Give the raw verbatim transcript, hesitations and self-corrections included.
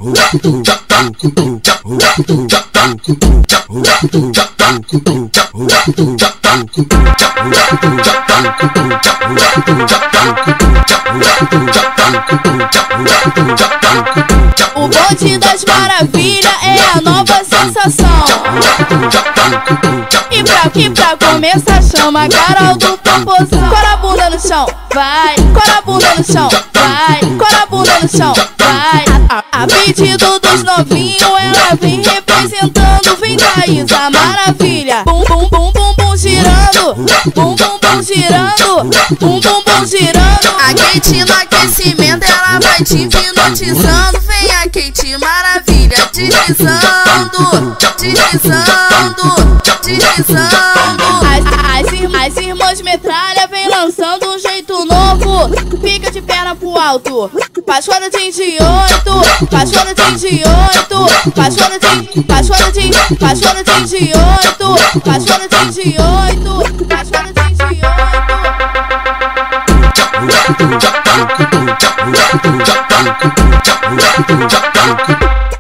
O bonde das maravilhas é a nova sensação. E pra, e pra começar chama a Carol do Popozão. Cora a bunda no chão, vai. Cora a bunda no chão, vai. Cora a bunda no chão, vai. A, a, a pedido dos novinhos ela vem representando. Vem Thaís, a maravilha. Bum, bum, bum, bum, bum girando. Bum, bum, bum girando. Bum, bum, bum girando. A Kate no aquecimento ela vai te hipnotizando. Vem a Kate maravilha deslizando, deslizando, deslizando. As, as, ir, as irmãs metralha vem lançando um jeito novo. Fica de perna pro alto, faz quadradinho de oito, faz quadradinho de oito, faz quadradinho, faz quadradinho, faz quadradinho de oito, faz quadradinho de oito, faz quadradinho de oito.